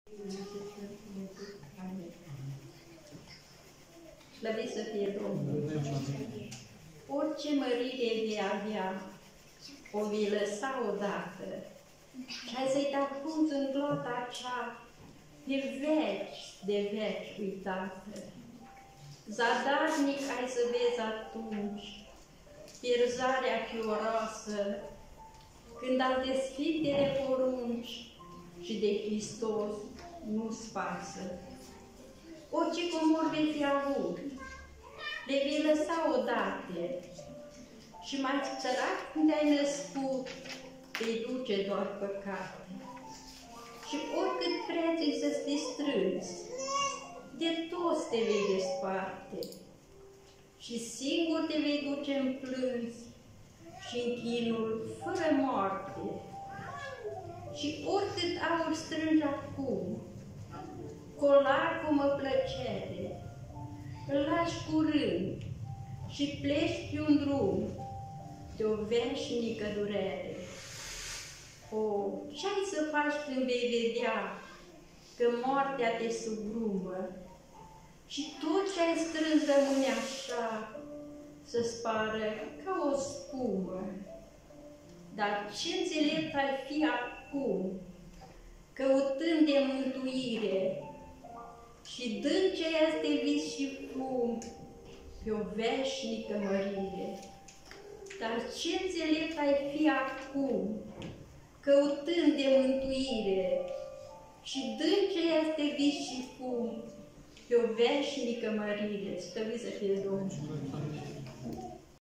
Slăvit să fie Domnul! Orice mărire vei avea, o vei lăsa odată și ai să-i te ascunzi în gloata cea pe veci de veci uitată. Zadarnic ai să vezi atunci pierzarea fioroasă, când alte sfintele porunci și de Hristos nu-ți pasă. Orice comori vei fi avut, le vei lăsa odată și mai sărac când te-ai născut, te-i duce doar păcate. Și oricât preț să-ți distrâți, de toți te vei desparte și singur te vei duce în plâns și în chinul fără moarte. Și oricât aur strângi acum, colar cu mă plăcere, îl lași curând și pleci pe un drum de o veșnică durere. O, ce-ai să faci când vei vedea că moartea te sugrumă și tot ce ai strâns rămâne așa, să-ți pară ca o spumă? Dar ce înțelept ai fi acum, căutând de mântuire și dând ce este vis și fum pe o veșnică mărire? Dar ce înțelept ai fi acum, căutând de mântuire și dând ce este vis și fum pe o veșnică mărire? Slăvit să fie Domnul!